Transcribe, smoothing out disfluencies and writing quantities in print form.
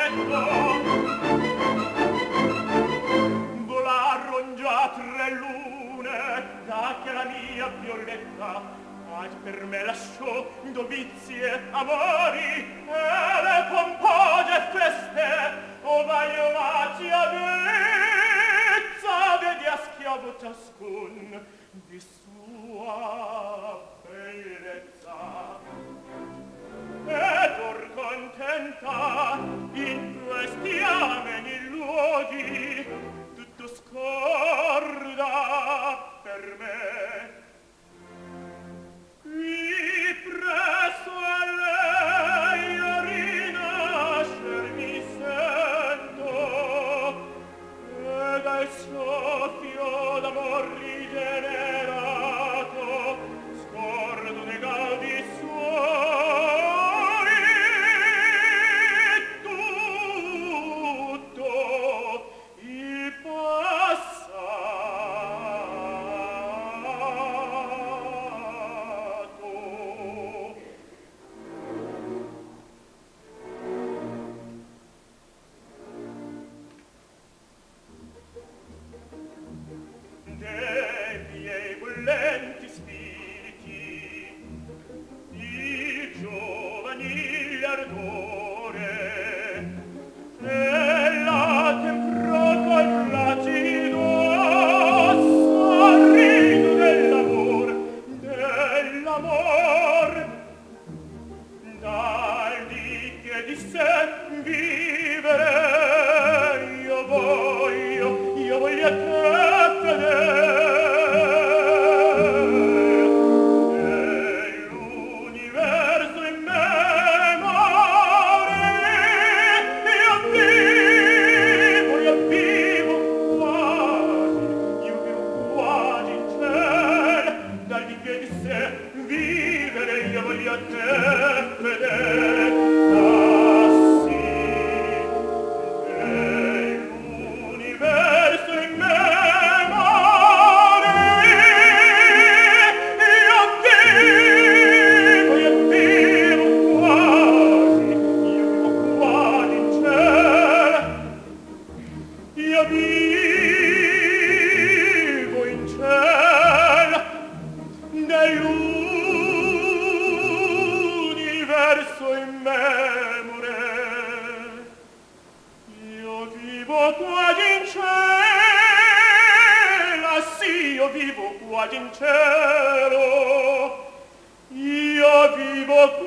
volaron già 3 lune da che la mia Violetta per me lasciò dovizie, amori e le pompose feste, vai baci a vezza, vedi a schiavo ciascun di sua bellezza. Ed or contenta in questi ameni luoghi tutto scorda per me. Qui presso a lei io rinascer mi sento e dal soffio d'amor rigenerato scordo ne gaudi suoi tutto il vivo